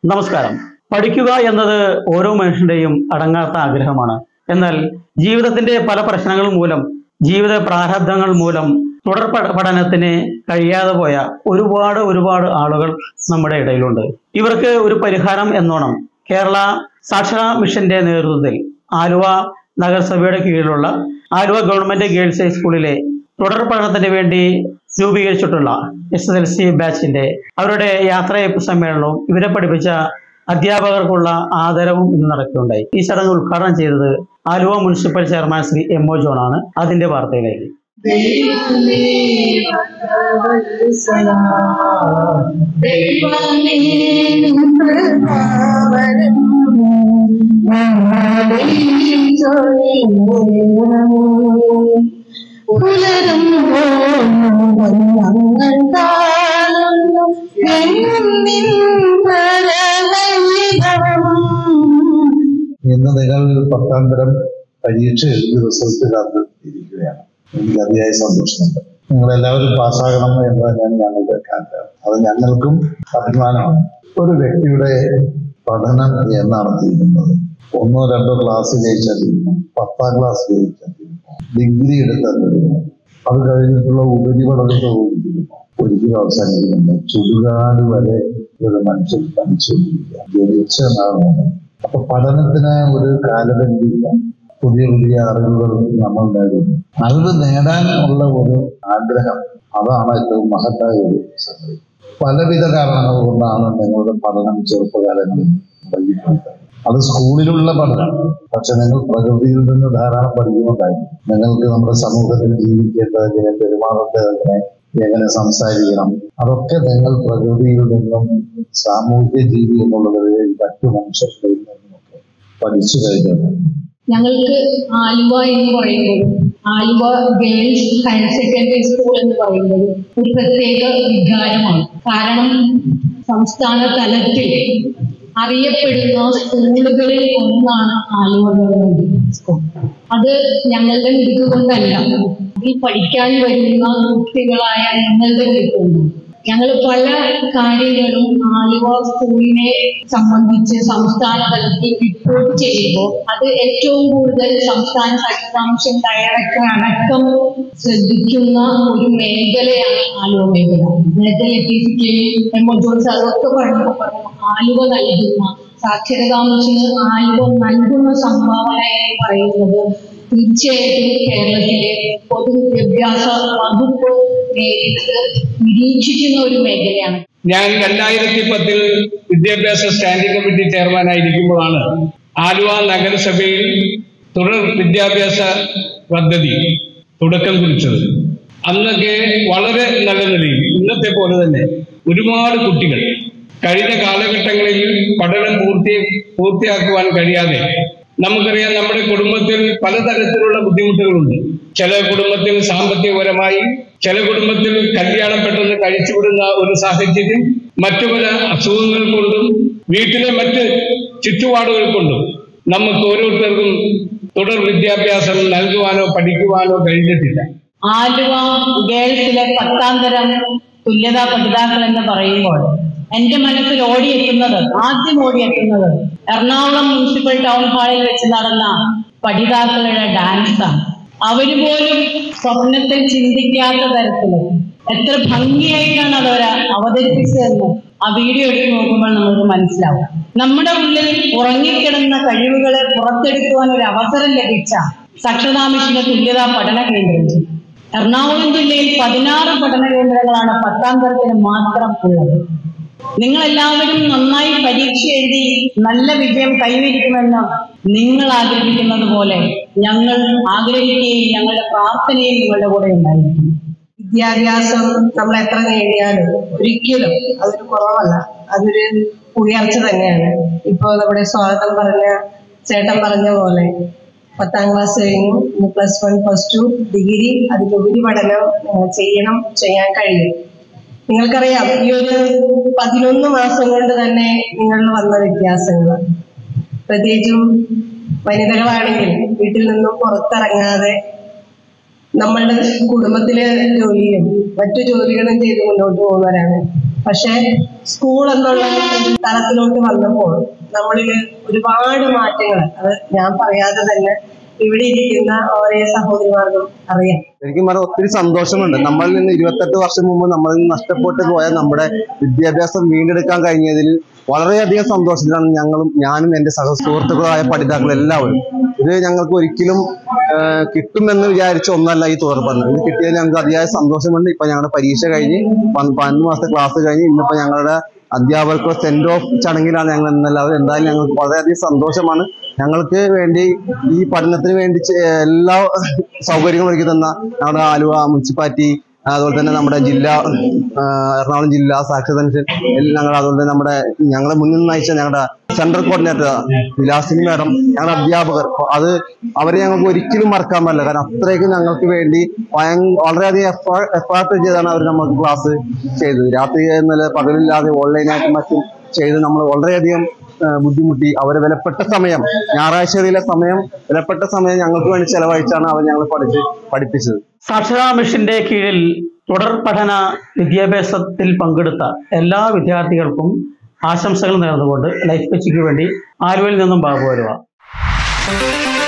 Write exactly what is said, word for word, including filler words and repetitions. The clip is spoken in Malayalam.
നമസ്കാരം. പഠിക്കുക എന്നത് ഓരോ മനുഷ്യന്റെയും അടങ്ങാത്ത ആഗ്രഹമാണ്. എന്നാൽ ജീവിതത്തിന്റെ പല പ്രശ്നങ്ങൾ മൂലം, ജീവിത പ്രാരാബ്ധങ്ങൾ മൂലം തുടർ പഠനത്തിന് കഴിയാതെ പോയ ഒരുപാട് ഒരുപാട് ആളുകൾ നമ്മുടെ ഇടയിലുണ്ട്. ഇവർക്ക് ഒരു പരിഹാരം എന്നോണം കേരള സാക്ഷരതാ മിഷന്റെ നേതൃത്വത്തിൽ ആലുവ നഗരസഭയുടെ കീഴിലുള്ള ആലുവ ഗവൺമെന്റ് ഗേൾസ് ഹൈസ്കൂളിലെ തുടർ പഠനത്തിന് വേണ്ടി രൂപീകരിച്ചിട്ടുള്ള എസ് എസ് എൽ സി ബാച്ചിന്റെ അവരുടെ യാത്രയപ്പ് സമ്മേളനവും ഇവരെ പഠിപ്പിച്ച അധ്യാപകർക്കുള്ള ആദരവും ഇന്ന് നടക്കുകയുണ്ടായി. ഈ ചടങ്ങ് ഉദ്ഘാടനം ചെയ്തത് Aluva municipal chairman Shri M O John ആണ്. അതിന്റെ വാർത്തയിലേക്ക്. ഇന്ന് നിങ്ങൾ പത്താം തരം പരീക്ഷ എഴുതി റിസൾട്ട് കാത്തിരിക്കുകയാണ്. എനിക്ക് അതിയായ സന്തോഷമുണ്ട്. നിങ്ങളെല്ലാവരും പാസ്സാകണം എന്ന് തന്നെയാണ് ഞങ്ങളുടെ ആഗ്രഹം. അത് ഞങ്ങൾക്കും അഭിമാനമാണ്. ഒരു വ്യക്തിയുടെ പഠനം എന്നാണ് തീരുന്നത്. ഒന്നോ രണ്ടോ ക്ലാസ് ജയിച്ചാൽ തീരുന്നു, പത്താം ക്ലാസ് ജയിച്ചാൽ തീരുന്നു, ഡിഗ്രി എടുത്താൽ തീരുന്നു, അത് കഴിഞ്ഞിട്ടുള്ള ഉപരിപഠനത്തോടും തീരുന്നു, ഒരിക്കലും അവസാനിക്കുന്നുണ്ട്. ചുടുകാട് വരെ ഒരു മനുഷ്യൻ പഠിച്ചുകൊണ്ടിരിക്കുക, ജനിച്ച നാൾ മുതൽ. അപ്പൊ പഠനത്തിന് ഒരു കാലപരിധിയില്ല. പുതിയ പുതിയ അറിവുകൾ നമ്മൾ നേടുന്നു. അറിവ് നേടാൻ ഉള്ള ഒരു ആഗ്രഹം, അതാണ് ഏറ്റവും മഹത്തായ ഒരു സംഗതി. പലവിധ കാരണങ്ങൾ കൊണ്ടാണ് നിങ്ങളുടെ പഠനം ചെറുപ്പകാലങ്ങളിൽ വൈകിട്ടുണ്ട്. അത് സ്കൂളിലുള്ള പഠനം. പക്ഷെ നിങ്ങൾ പ്രകൃതിയിൽ നിന്ന് ധാരാളം പഠിക്കുന്നുണ്ടായിരുന്നു. നിങ്ങൾക്ക് നമ്മുടെ സമൂഹത്തിൽ ജീവിക്കേണ്ടത് എങ്ങനെ, പെരുമാറേണ്ടത് എങ്ങനെ, എങ്ങനെ സംസാരിക്കണം, അതൊക്കെ നിങ്ങൾ പ്രകൃതിയിൽ നിന്നും സാമൂഹ്യ ജീവി എന്നുള്ളതിൽ മറ്റു മനുഷ്യർക്കിൽ നിന്നുമൊക്കെ പഠിച്ചു കഴിഞ്ഞത്. ഞങ്ങൾക്ക് ആലുവ എന്ന് പറയുമ്പോൾ, Aluva girls higher secondary school എന്ന് പറയുന്നത് ഒരു പ്രത്യേക വികാരമാണ്. കാരണം സംസ്ഥാന തലത്തിൽ അറിയപ്പെടുന്ന സ്കൂളുകളിൽ ഒന്നാണ് ആലുവ ഗവൺമെന്റ് സ്കൂൾ. അത് ഞങ്ങളുടെ മിടുക്കുകൊണ്ടല്ല, ഇതിൽ പഠിക്കാൻ വരുന്ന കുട്ടികളായ ഞങ്ങളുടെ മിടുക്കുണ്ട്. ഞങ്ങൾ പല കാര്യങ്ങളും ആലുവ സ്കൂളിനെ സംബന്ധിച്ച് സംസ്ഥാന തലത്തിൽ റിപ്പോർട്ട് ചെയ്യുമ്പോൾ അത് ഏറ്റവും കൂടുതൽ സംസ്ഥാന സാക്ഷരതാ മിഷൻ ഡയറക്ടർ അടക്കം ശ്രദ്ധിക്കുന്ന ഒരു മേഖലയാണ് ആലുവ മേഖല. നേരത്തെ ലത്തീഫിക്കയും എം ഒ ജോൺ അതൊക്കെ പറഞ്ഞു പറഞ്ഞു ആലുവ നൽകുന്ന സാക്ഷരതാ മിഷന് ആലുവ നൽകുന്ന സംഭാവന എന്ന് പറയുന്നത് തീർച്ചയായിട്ടും കേരളത്തിലെ പൊതുവിദ്യാഭ്യാസ വകുപ്പ് നിരീക്ഷിക്കുന്ന ഒരു മേഖലയാണ്. ഞാൻ രണ്ടായിരത്തി പത്തിൽ വിദ്യാഭ്യാസ സ്റ്റാൻഡിംഗ് കമ്മിറ്റി ചെയർമാനായിരിക്കുമ്പോഴാണ് ആലുവ നഗരസഭയിൽ തുടർ വിദ്യാഭ്യാസ പദ്ധതി തുടക്കം കുറിച്ചത്. അന്നൊക്കെ വളരെ നല്ല നിലയിൽ ഇന്നത്തെ പോലെ തന്നെ ഒരുപാട് കുട്ടികൾ കഴിഞ്ഞ കാലഘട്ടങ്ങളിൽ പഠനം പൂർത്തി പൂർത്തിയാക്കുവാൻ കഴിയാതെ, നമുക്കറിയാം നമ്മുടെ കുടുംബത്തിൽ പലതരത്തിലുള്ള ബുദ്ധിമുട്ടുകളുണ്ട്. ചില കുടുംബത്തിൽ സാമ്പത്തികപരമായി, ചില കുടുംബത്തിൽ കല്യാണം പെട്ടെന്ന് കഴിച്ചുവിടുന്ന ഒരു സാഹചര്യം, മറ്റു പല അസുഖങ്ങൾ കൊണ്ടും വീട്ടിലെ മറ്റ് ചുറ്റുപാടുകൾ കൊണ്ടും നമുക്ക് ഓരോരുത്തർക്കും തുടർ വിദ്യാഭ്യാസം നൽകുവാനോ പഠിക്കുവാനോ കഴിഞ്ഞിട്ടില്ല. ആലുവ ഗേൾസിലെ പത്താം തരം തുല്യതാ പഠിതാക്കൾ എന്ന് പറയുമ്പോൾ എന്റെ മനസ്സിൽ ഓടിയെത്തുന്നത്, ആദ്യം ഓടിയെത്തുന്നത് എറണാകുളം മുനിസിപ്പൽ ടൗൺ ഹാളിൽ വെച്ച് നടന്ന പഠിതാക്കളുടെ ഡാൻസാണ്. അവര് പോലും സ്വപ്നത്തിൽ ചിന്തിക്കാത്ത തരത്തില് എത്ര ഭംഗിയായിട്ടാണ് അതവര് അവതരിപ്പിച്ചതെന്ന് ആ വീഡിയോ എടുത്ത് നോക്കുമ്പോൾ നമുക്ക് മനസ്സിലാവും. നമ്മുടെ ഉള്ളിൽ ഉറങ്ങിക്കിടന്ന കഴിവുകളെ പുറത്തെടുക്കുവാൻ ഒരു അവസരം ലഭിച്ച സാക്ഷരതാ മിഷന്റെ തുല്യതാ പഠന കേന്ദ്രം എറണാകുളം ജില്ലയിൽ പതിനാറ് പഠന കേന്ദ്രങ്ങളാണ് പത്താം തരത്തിന് മാത്രം ഉള്ളത്. നിങ്ങളെല്ലാവരും നന്നായി പരീക്ഷ എഴുതി നല്ല വിജയം കൈവരിക്കുമെന്ന് നിങ്ങൾ ആഗ്രഹിക്കുന്നത് പോലെ ഞങ്ങൾ ആഗ്രഹിക്കുകയും ഞങ്ങളുടെ പ്രാർത്ഥനയും നിങ്ങളുടെ കൂടെ ഉണ്ടായിരിക്കും. വിദ്യാഭ്യാസം നമ്മൾ എത്ര നേടിയാലും ഒരിക്കലും അതൊരു കുറവല്ല, അതൊരു ഉയർച്ച തന്നെയാണ്. ഇപ്പോൾ നമ്മുടെ സ്വാഗതം പറഞ്ഞ ചേട്ടൻ പറഞ്ഞ പോലെ പത്താം ക്ലാസ് കഴിഞ്ഞു, plus one plus two degree, അതിലുപരി പഠനം ചെയ്യണം, ചെയ്യാൻ കഴിയും. നിങ്ങൾക്കറിയാം, ഈ ഒരു പതിനൊന്ന് മാസം കൊണ്ട് തന്നെ നിങ്ങളിൽ വന്ന വ്യത്യാസങ്ങൾ, പ്രത്യേകിച്ചും വനിതകളാണെങ്കിൽ വീട്ടിൽ നിന്നും പുറത്തിറങ്ങാതെ നമ്മളുടെ കുടുംബത്തിലെ ജോലിയും മറ്റു ജോലികളും ചെയ്ത് മുന്നോട്ട് പോകുന്നവരാണ്. പക്ഷെ സ്കൂൾ എന്നുള്ള തലത്തിലോട്ട് വന്നപ്പോൾ നമ്മളിൽ ഒരുപാട് മാറ്റങ്ങൾ, അത് ഞാൻ പറയാതെ തന്നെ ഇവിടെ ഇരിക്കുന്ന ഓരോ സഹോദരിമാർക്കും അറിയാം. ശരിക്കും പറഞ്ഞാൽ ഒത്തിരി സന്തോഷമുണ്ട്. നമ്മളിൽ നിന്ന് ഇരുപത്തെട്ട് വർഷം മുമ്പ് നമ്മളിൽ നിന്ന് നഷ്ടപ്പെട്ടു പോയ നമ്മുടെ വിദ്യാഭ്യാസം വീണ്ടെടുക്കാൻ കഴിഞ്ഞതിൽ വളരെയധികം സന്തോഷത്തിലാണ് ഞങ്ങളും ഞാനും എൻ്റെ സഹ സുഹൃത്തുക്കളായ പഠിതാക്കൾ എല്ലാവരും. ഇത് ഞങ്ങൾക്ക് ഒരിക്കലും കിട്ടുമെന്ന് വിചാരിച്ച ഒന്നല്ല ഈ തുടർ പഠനം. ഇത് കിട്ടിയതിൽ ഞങ്ങൾക്ക് അതിയായ സന്തോഷമുണ്ട്. ഇപ്പൊ ഞങ്ങളുടെ പരീക്ഷ കഴിഞ്ഞ് പതിനൊന്ന് മാസത്തെ ക്ലാസ് കഴിഞ്ഞ് ഇന്നിപ്പോ ഞങ്ങളുടെ അധ്യാപകർക്ക് സെൻഡ് ഓഫ് ചടങ്ങിലാണ് ഞങ്ങൾ ഇന്നെല്ലാവരും. എന്തായാലും ഞങ്ങൾക്ക് വളരെയധികം സന്തോഷമാണ്. ഞങ്ങൾക്ക് വേണ്ടി ഈ പഠനത്തിന് വേണ്ടി എല്ലാ സൗകര്യങ്ങളും ഒരുക്കി തന്ന നമ്മുടെ ആലുവ മുനിസിപ്പാലിറ്റി, അതുപോലെ തന്നെ നമ്മുടെ ജില്ലാ എറണാകുളം ജില്ലാ സാക്ഷരതാ മിഷൻ എല്ലാം ഞങ്ങൾ, അതുപോലെ തന്നെ നമ്മുടെ ഞങ്ങളെ മുന്നിൽ നയിച്ച ഞങ്ങളുടെ സെൻട്രൽ കോർഡിനേറ്റർ വിലാസിനി മാഡം, ഞങ്ങളുടെ അധ്യാപകർ, അത് അവരെ ഞങ്ങൾക്ക് ഒരിക്കലും മറക്കാൻ പറ്റില്ല. കാരണം അത്രയ്ക്കും ഞങ്ങൾക്ക് വേണ്ടി വളരെയധികം എഫേർട്ട് ചെയ്താണ് അവർ നമുക്ക് ക്ലാസ് ചെയ്തത്. രാത്രി എന്നല്ല പകലില്ലാതെ ഓൺലൈനായിട്ടും മറ്റും ചെയ്ത് നമ്മൾ വളരെയധികം ബുദ്ധിമുട്ടി. അവരെ വിലപ്പെട്ട സമയം, ഞായറാഴ്ചയിലെ സമയം, വിലപ്പെട്ട സമയം ഞങ്ങൾക്ക് വേണ്ടി ചെലവഴിച്ചാണ് അവർ ഞങ്ങൾ പഠിച്ച് പഠിപ്പിച്ചത്. സാക്ഷരതാ മിഷന്റെ കീഴിൽ തുടർ പഠന വിദ്യാഭ്യാസത്തിൽ പങ്കെടുത്ത എല്ലാ വിദ്യാർത്ഥികൾക്കും ആശംസകൾ നേർന്നുകൊണ്ട് ലൈഫ് കൊച്ചിക്ക് വേണ്ടി ആലുവയിൽ നിന്നും ബാബു വരുവാ.